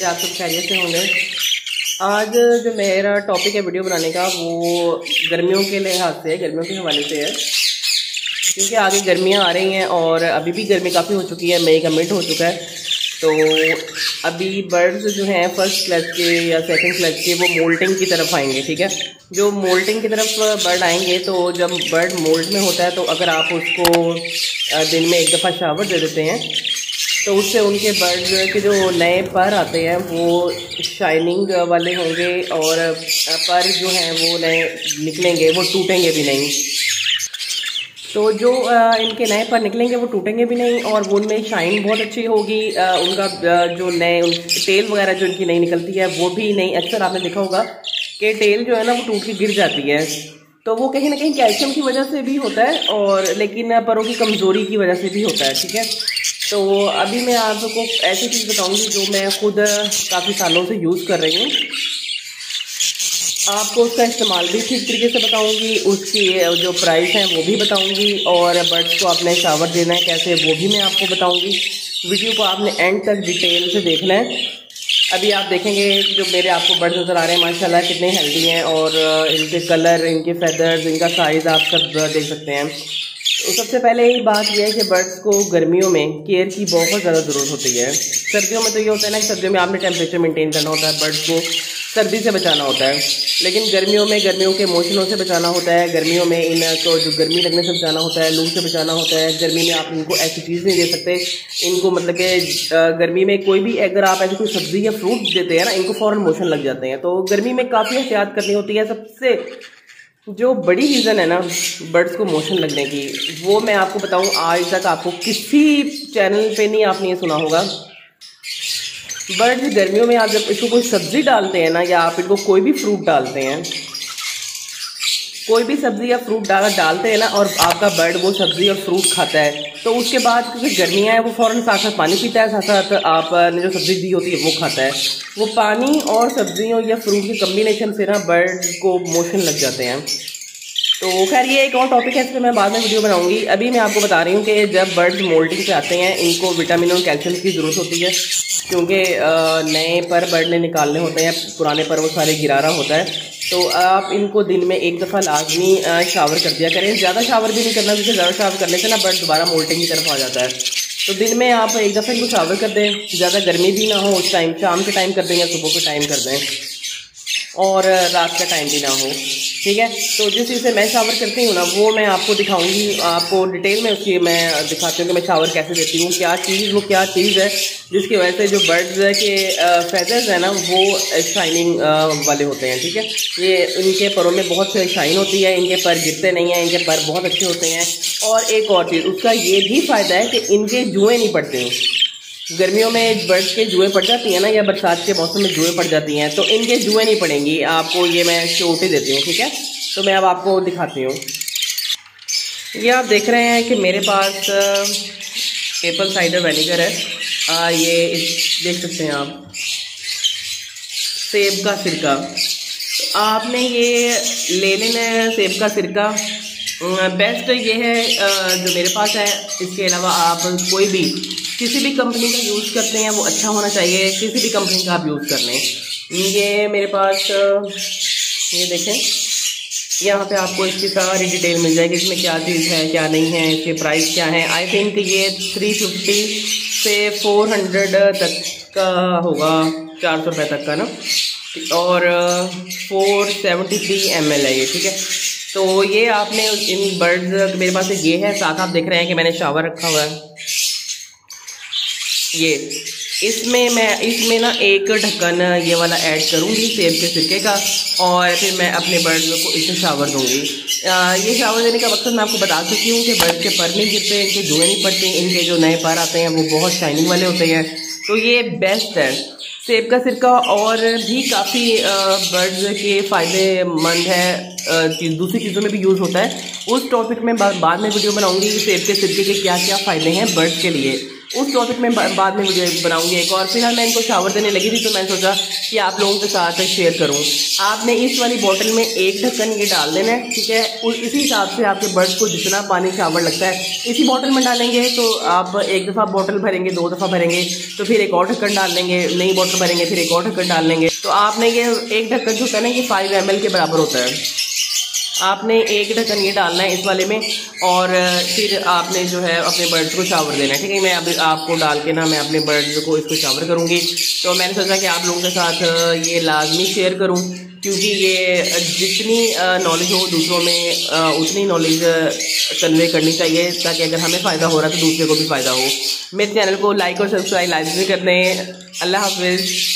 आप सब खैरियत से होंगे। आज जो मेरा टॉपिक है वीडियो बनाने का वो गर्मियों के लिहाज से है, गर्मियों के हवाले से है, क्योंकि आगे गर्मियां आ रही हैं और अभी भी गर्मी काफ़ी हो चुकी है, मई का मिड हो चुका है। तो अभी बर्ड्स जो हैं फर्स्ट क्लच के या सेकंड क्लच के वो मोल्टिंग की तरफ आएंगे। ठीक है, जो मोल्टिंग की तरफ बर्ड आएंगे तो जब बर्ड मोल्ट में होता है तो अगर आप उसको दिन में एक दफ़ा शावर दे देते हैं तो उससे उनके बर्ड के जो नए पर आते हैं वो शाइनिंग वाले होंगे और पर जो हैं वो नए निकलेंगे, वो टूटेंगे भी नहीं। तो जो इनके नए पर निकलेंगे वो टूटेंगे भी नहीं और वो उनमें शाइन बहुत अच्छी होगी। उनका जो नए टेल वगैरह जो इनकी नई निकलती है वो भी नहीं। अक्सर आपने देखा होगा कि टेल जो है ना वो टूट के गिर जाती है, तो वो कहीं ना कहीं कैल्शियम की वजह से भी होता है और लेकिन परों की कमज़ोरी की वजह से भी होता है। ठीक है, तो अभी मैं आपको ऐसी चीज़ बताऊंगी जो मैं खुद काफ़ी सालों से यूज़ कर रही हूँ। आपको उसका इस्तेमाल भी ठीक तरीके से बताऊंगी, उसकी जो प्राइस है वो भी बताऊंगी और बर्ड्स को आपने शावर देना है कैसे वो भी मैं आपको बताऊंगी। वीडियो को आपने एंड तक डिटेल से देखना है। अभी आप देखेंगे जो मेरे आपको बर्ड्स नज़र आ रहे हैं माशाल्लाह कितने हेल्दी हैं और इनके कलर, इनके फेदर्स, इनका साइज़ आप सब देख सकते हैं। तो सबसे पहले ये बात यह है कि बर्ड्स को गर्मियों में केयर की बहुत ज़्यादा ज़रूरत होती है। सर्दियों में तो ये होता है ना कि सर्दियों में आपने टेम्परेचर मेंटेन करना होता है, बर्ड्स को सर्दी से बचाना होता है, लेकिन गर्मियों में गर्मियों के मौसमों से बचाना होता है। गर्मियों में इनको जो गर्मी लगने से बचाना होता है, लू से बचाना होता है। गर्मी में आप इनको ऐसी चीज़ नहीं दे सकते, इनको मतलब कि गर्मी में कोई भी अगर आप ऐसी कोई सब्ज़ी या फ्रूट देते हैं ना, इनको फ़ौरन मोशन लग जाते हैं। तो गर्मी में काफ़ी एहतियात करनी होती है। सबसे जो बड़ी रीज़न है ना बर्ड्स को मोशन लगने की, वो मैं आपको बताऊं, आज तक आपको किसी चैनल पे नहीं आपने ये सुना होगा। बर्ड्स गर्मियों में आप जब इसको कोई सब्ज़ी डालते हैं ना या आप इनको कोई भी फ्रूट डालते हैं, कोई भी सब्ज़ी या फ्रूट डालते हैं ना और आपका बर्ड वो सब्ज़ी और फ्रूट खाता है तो उसके बाद क्योंकि गर्मियाँ हैं वो फ़ौरन साथ साथ पानी पीता है, साथ साथ आपने जो सब्ज़ी दी होती है वो खाता है। वो पानी और सब्जियों या फ्रूट के कम्बिनेशन से ना बर्ड को मोशन लग जाते हैं। तो खैर ये एक और टॉपिक है, इस पर मैं बाद में वीडियो बनाऊंगी। अभी मैं आपको बता रही हूँ कि जब बर्ड्स मोल्टिंग पे आते हैं इनको विटामिन और कैल्शियम की ज़रूरत होती है, क्योंकि नए पर बर्ड ने निकालने होते हैं, पुराने पर वो सारे गिरारा होता है। तो आप इनको दिन में एक दफ़ा लाजमी शावर कर दिया करें। ज़्यादा शावर भी नहीं करना, क्योंकि ज़्यादा शावर करने से ना बर्ड दोबारा मोल्टिंग की तरफ आ जाता है। तो दिन में आप एक दफ़ा इनको शावर कर दें, ज़्यादा गर्मी भी ना हो उस टाइम, शाम के टाइम कर दें या सुबह के टाइम कर दें और रात का टाइम भी ना हो। ठीक है, तो जिस चीज़ से मैं शावर करती हूँ ना वो मैं आपको दिखाऊंगी, आपको डिटेल में उसकी मैं दिखाती हूँ कि मैं शावर कैसे देती हूँ, क्या चीज़ है जिसकी वजह से जो बर्ड्स के फेदर्स है ना वो शाइनिंग वाले होते हैं। ठीक है, ये इनके परों में बहुत शाइन होती है, इनके पर गिरते नहीं हैं, इनके पर बहुत अच्छे होते हैं। और एक और चीज़ उसका ये भी फ़ायदा है कि इनके जुएँ नहीं पड़ते हैं। गर्मियों में बर्ड्स के जुएँ पड़ जाती हैं ना या बरसात के मौसम में जुएँ पड़ जाती हैं, तो इनके जुएँ नहीं पड़ेंगी। आपको ये मैं चोटी देती हूँ। ठीक है, तो मैं अब आपको दिखाती हूँ। ये आप देख रहे हैं कि मेरे पास एप्पल साइडर विनेगर है। ये देख सकते हैं आप, सेब का सिरका। तो आपने ये ले लेना है सेब का सिरका। बेस्ट ये है जो मेरे पास है। इसके अलावा आप कोई भी किसी भी कंपनी का यूज़ करते हैं वो अच्छा होना चाहिए, किसी भी कंपनी का आप यूज़ कर लें। ये मेरे पास ये देखें, यहाँ पे आपको इसकी सारी डिटेल मिल जाएगी, इसमें क्या चीज़ है क्या नहीं है, इसके प्राइस क्या है। आई थिंक ये 350 से 400 तक का होगा, 400 रुपये तक का ना, और 473 ml है ये। ठीक है, तो ये आपने इन बर्ड्स, मेरे पास ये है, साथ आप देख रहे हैं कि मैंने शावर रखा हुआ है। ये इसमें ना एक ढक्कन ये वाला ऐड करूँगी सेब के सिरके का और फिर मैं अपने बर्ड्स को इससे शावर दूँगी। ये शावर देने का मकसद मैं आपको बता चुकी हूँ कि बर्ड्स के पर नहीं गिरते, इनके जुएँ नहीं पड़ते, इनके जो नए पर आते हैं वो बहुत शाइनिंग वाले होते हैं। तो ये बेस्ट है सेब का सिरका। और भी काफ़ी बर्ड्स के फ़ायदेमंद है, दूसरी चीज़ों में भी यूज़ होता है। उस टॉपिक में बाद में वीडियो बनाऊंगी सेब के सिरके के क्या क्या फ़ायदे हैं बर्ड्स के लिए। उस टॉपिक में बाद में वीडियो बनाऊंगी एक और। फिलहाल मैं इनको शावर देने लगी थी तो मैंने सोचा कि आप लोगों के साथ शेयर करूं। आपने इस वाली बोतल में एक ढक्कन ये डाल देना है, ठीक है। इसी हिसाब से आपके बर्ड्स को जितना पानी शावर लगता है इसी बोतल में डालेंगे। तो आप एक दफ़ा बोतल भरेंगे, 2 दफ़ा भरेंगे, तो फिर एक और ढक्कन डाल लेंगे, नई बोतल भरेंगे, फिर एक और ढक्कन डाल लेंगे। तो आपने ये एक ढक्कन जो है ना ये 5 ml के बराबर होता है। आपने एक ढक्कन ये डालना है इस वाले में और फिर आपने जो है अपने बर्ड्स को शावर देना है, ठीक है। मैं अभी आपको डाल के ना मैं अपने बर्ड्स को इसको शावर करूँगी। तो मैंने सोचा कि आप लोगों के साथ ये लाजमी शेयर करूँ, क्योंकि ये जितनी नॉलेज हो दूसरों में उतनी नॉलेज कन्वे करनी चाहिए, ताकि अगर हमें फ़ायदा हो रहा है तो दूसरे को भी फ़ायदा हो। मेरे चैनल को लाइक और सब्सक्राइब लाजमी कर दें। अल्लाह हाफिज़।